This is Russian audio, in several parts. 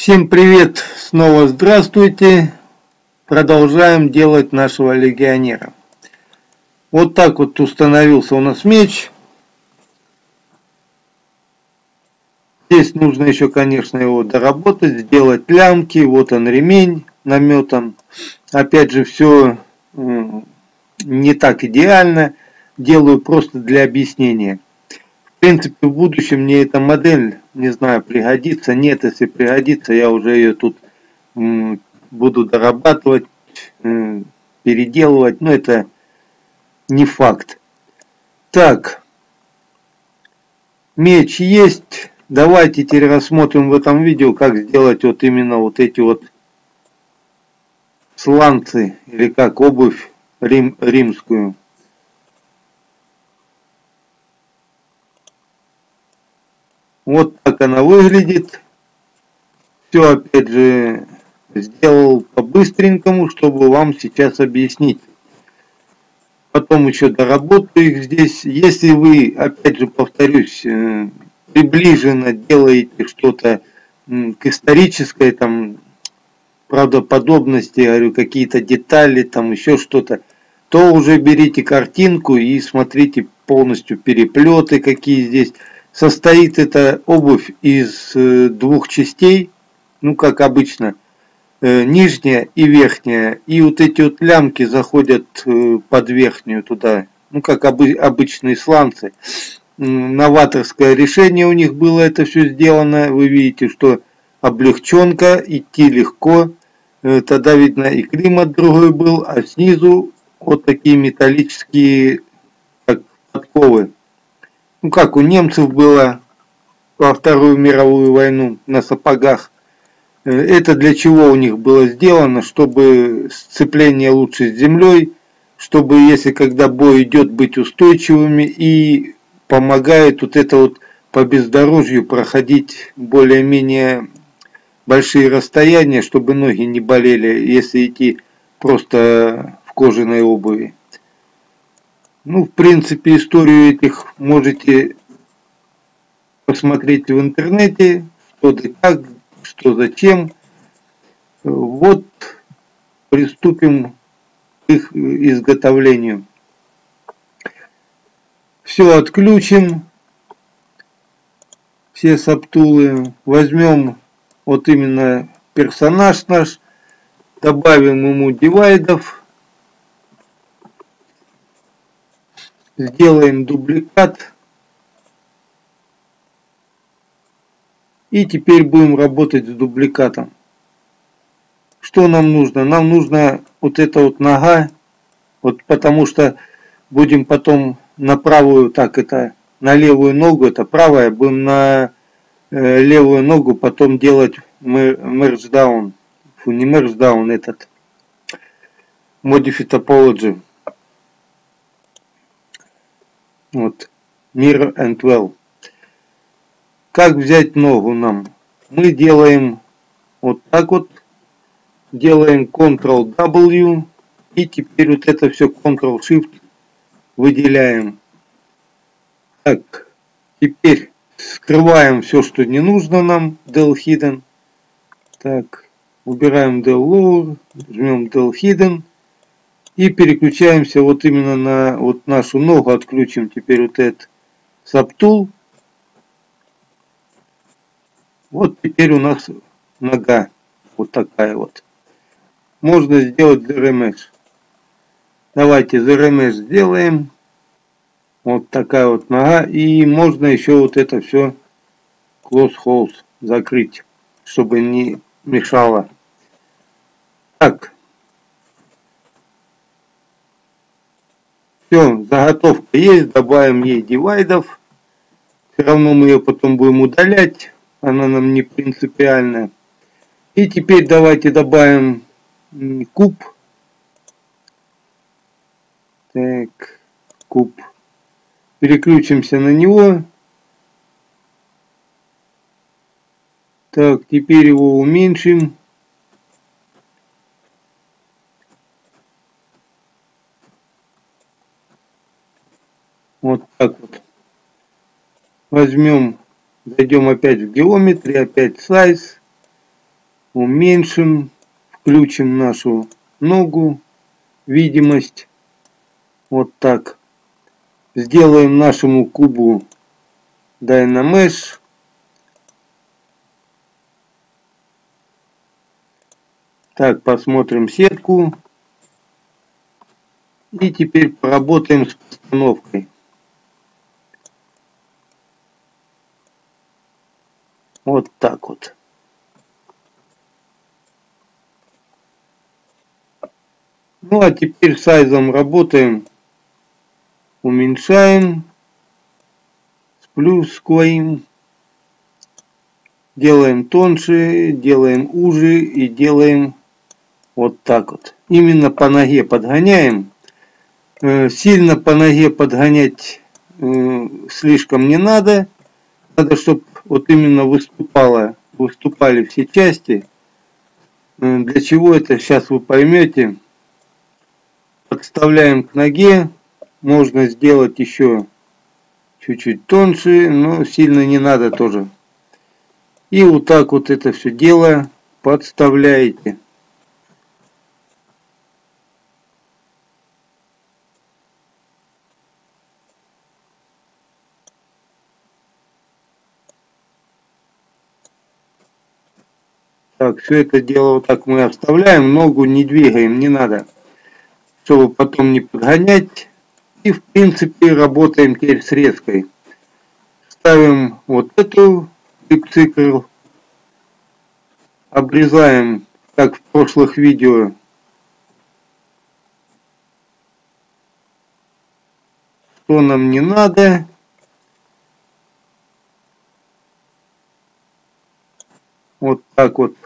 Всем привет, снова здравствуйте. Продолжаем делать нашего легионера. Вот так вот установился у нас меч. Здесь нужно еще, конечно, его доработать, сделать лямки. Вот он ремень наметан. Опять же, все не так идеально. Делаю просто для объяснения. В принципе, в будущем мне эта модель, не знаю, пригодится. Нет, если пригодится, я уже ее тут буду дорабатывать, переделывать, но это не факт. Так, меч есть. Давайте теперь рассмотрим в этом видео, как сделать вот именно вот эти вот сланцы, или как обувь римскую. Вот так она выглядит. Все опять же сделал по-быстренькому, чтобы вам сейчас объяснить. Потом еще доработаю их здесь. Если вы, опять же повторюсь, приближенно делаете что-то к исторической там правдоподобности, говорю, какие-то детали, там еще что-то, то уже берите картинку и смотрите полностью переплеты, какие здесь. Состоит эта обувь из двух частей, ну как обычно, нижняя и верхняя, и вот эти вот лямки заходят под верхнюю туда, ну как обычные сланцы. Новаторское решение у них было это все сделано. Вы видите, что облегченка, идти легко. Тогда видно и климат другой был, а снизу вот такие металлические как подковы. Ну как у немцев было во Вторую мировую войну на сапогах. Это для чего у них было сделано? Чтобы сцепление лучше с землей, чтобы если когда бой идет, быть устойчивыми, и помогает вот это вот по бездорожью проходить более-менее большие расстояния, чтобы ноги не болели, если идти просто в кожаной обуви. Ну, в принципе, историю этих можете посмотреть в интернете, что да как, что зачем. Вот приступим к их изготовлению. Все отключим, все сабтулы. Возьмем вот именно персонаж наш, добавим ему дивайдов, сделаем дубликат. И теперь будем работать с дубликатом. Что нам нужно? Нам нужно вот эта вот нога, вот потому что будем потом на правую, так это, на левую ногу, это правая, будем на левую ногу потом делать мердждаун. Фу, не мердждаун, этот Modify Topology. Вот, Mirror and Well. Как взять ногу нам? Мы делаем вот так вот, делаем Ctrl-W, и теперь вот это все Ctrl-Shift выделяем. Так, теперь скрываем все, что не нужно нам, Del Hidden. Так, убираем Del Lower, жмем Del Hidden. И переключаемся вот именно на вот нашу ногу, отключим теперь вот этот Subtool. Вот теперь у нас нога вот такая вот. Можно сделать Zero Mesh. Давайте Zero Mesh сделаем. Вот такая вот нога. И можно еще вот это все Close Holes закрыть, чтобы не мешало. Так. Все, заготовка есть. Добавим ей дивайдов. Все равно мы ее потом будем удалять. Она нам не принципиальная. И теперь давайте добавим куб. Так, куб. Переключимся на него. Так, теперь его уменьшим. Вот так вот. Возьмем, зайдем опять в Geometry, опять Size. уменьшим, включим нашу ногу, видимость. Вот так. Сделаем нашему кубу Dynamez. Так, посмотрим сетку. И теперь поработаем с постановкой. Вот так вот. Ну а теперь сайзом работаем. Уменьшаем. Сплюскиваем. Делаем тоньше, делаем уже и делаем вот так вот. Именно по ноге подгоняем. Сильно по ноге подгонять слишком не надо. Надо, чтобы вот именно выступали все части. Для чего это, сейчас вы поймете. Подставляем к ноге. Можно сделать еще чуть-чуть тоньше, но сильно не надо тоже. И вот так вот это все дело подставляете. Так, все это дело вот так мы оставляем, ногу не двигаем, не надо, чтобы потом не подгонять. И в принципе работаем теперь с резкой. Ставим вот эту цикл, обрезаем, как в прошлых видео, что нам не надо. Вот так вот.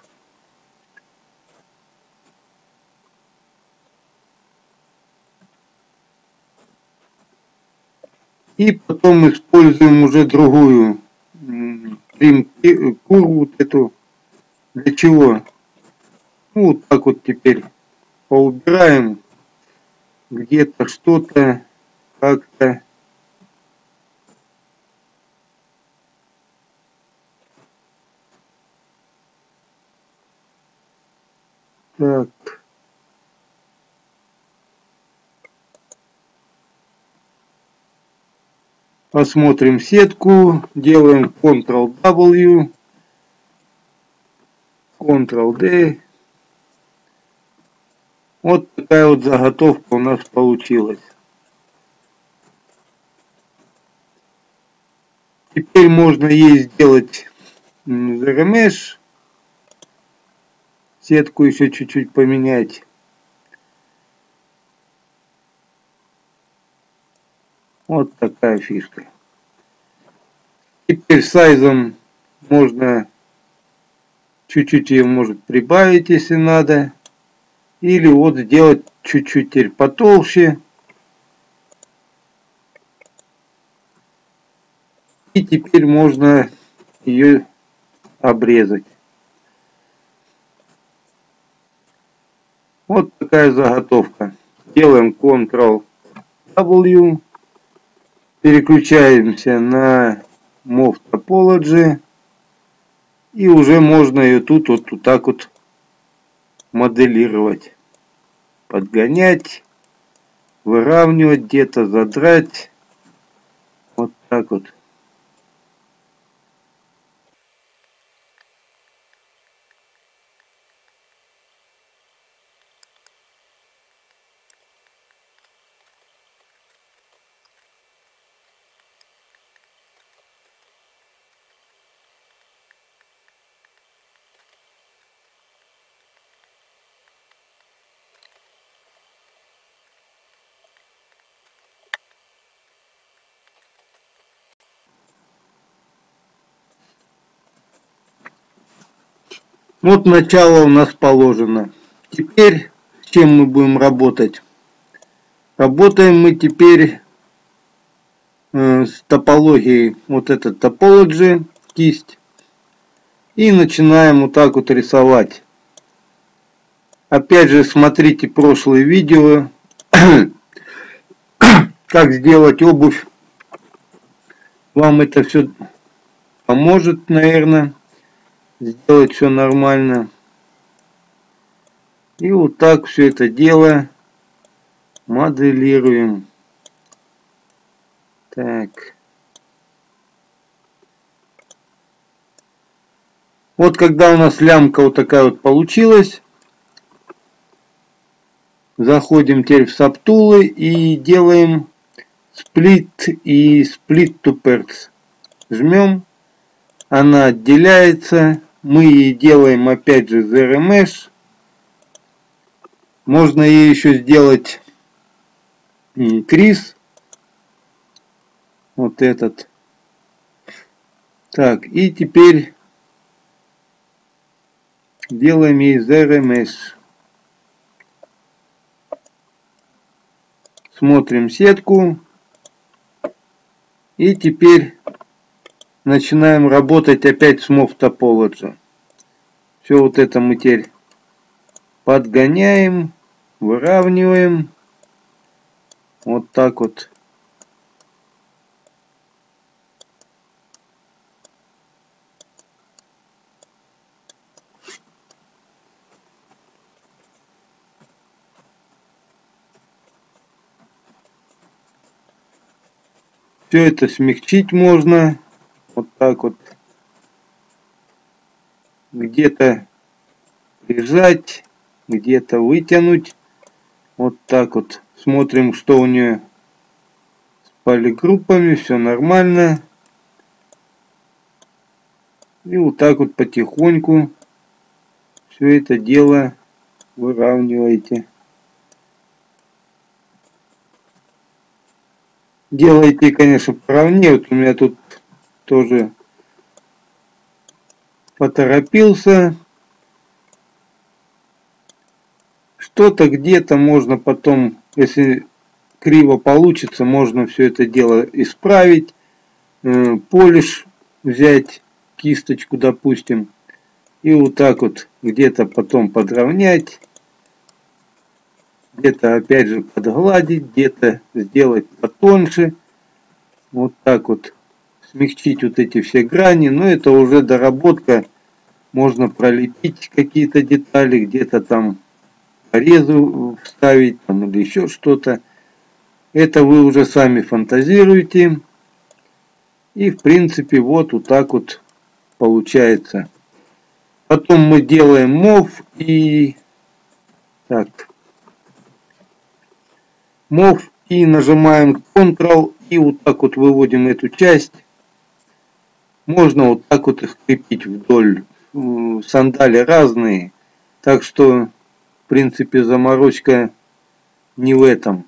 И потом используем уже другую курву вот эту. Для чего? Ну, вот так вот теперь поубираем где-то что-то как-то. Так. Посмотрим сетку, делаем Ctrl-W, Ctrl-D. Вот такая вот заготовка у нас получилась. Теперь можно ей сделать заремеш, сетку еще чуть-чуть поменять. Вот такая фишка. Теперь сайзом можно чуть-чуть ее может прибавить, если надо. Или вот сделать чуть-чуть теперь потолще. И теперь можно ее обрезать. Вот такая заготовка. Делаем Ctrl-W. Переключаемся на Move Topology. И уже можно ее тут вот так вот моделировать. Подгонять. Выравнивать где-то, задрать. Вот так вот. Вот начало у нас положено. Теперь с чем мы будем работать? Работаем мы теперь с топологией. Вот это Topology, кисть. И начинаем вот так вот рисовать. Опять же, смотрите прошлые видео. Как сделать обувь. Вам это все поможет, наверное. Сделать все нормально. И вот так все это дело моделируем. Так. Вот когда у нас лямка вот такая вот получилась, заходим теперь в сабтулы и делаем сплит и split to pairs. Жмем, она отделяется, мы ей делаем опять же zero mesh. Можно ей еще сделать increase. Вот этот. Так, и теперь делаем ей zero mesh. Смотрим сетку. И теперь начинаем работать опять с Move Topology. Все вот это мы теперь подгоняем, выравниваем. Вот так вот. Все это смягчить можно. Вот так вот. Где-то прижать, где-то вытянуть. Вот так вот. Смотрим, что у нее с полигруппами. Все нормально. И вот так вот потихоньку все это дело выравниваете. Делайте, конечно, поровнее. Вот у меня тут тоже поторопился. Что-то где-то можно потом, если криво получится, можно все это дело исправить. Полиш взять, кисточку, допустим, и вот так вот где-то потом подровнять. Где-то опять же подгладить, где-то сделать потоньше. Вот так вот смягчить вот эти все грани. Но это уже доработка. Можно пролепить какие-то детали, где-то там порезы вставить там, или еще что-то. Это вы уже сами фантазируете. И в принципе вот так вот получается. Потом мы делаем Move и так. Move и нажимаем Ctrl и вот так вот выводим эту часть. Можно вот так вот их крепить вдоль. Сандали разные. Так что в принципе заморочка не в этом.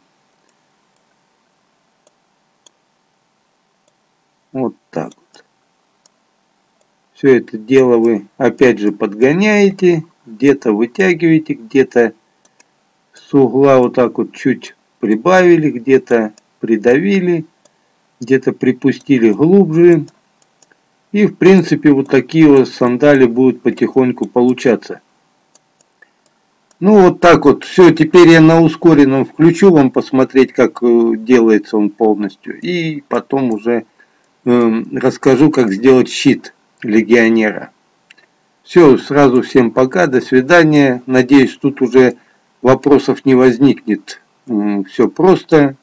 Вот так вот. Все это дело вы опять же подгоняете. Где-то вытягиваете, где-то с угла вот так вот чуть прибавили, где-то придавили, где-то припустили глубже. И в принципе вот такие вот сандали будут потихоньку получаться. Ну вот так вот. Все, теперь я на ускоренном включу вам посмотреть, как делается он полностью. И потом уже расскажу, как сделать щит легионера. Все, сразу всем пока, до свидания. Надеюсь, тут уже вопросов не возникнет. Все просто.